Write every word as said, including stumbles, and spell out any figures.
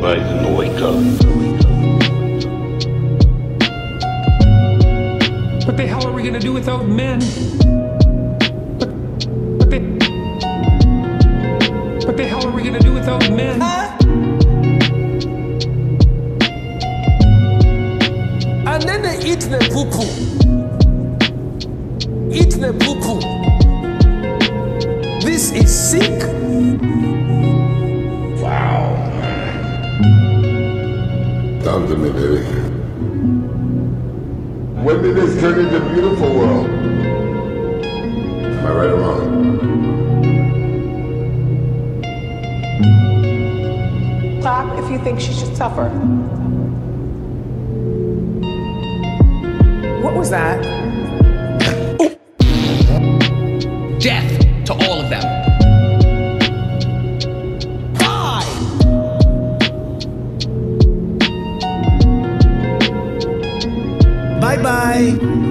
Everybody's in the wake up. What the hell are we gonna do without men? What, what the... What the hell are we gonna do without men? And then they eat the poo-poo. Eat the poo-poo. This is sick. Wow. Talk to me, baby. When did this turn into a beautiful world? Am I right or wrong? Stop if you think she should suffer. What was that? Death to all of them. Bye bye.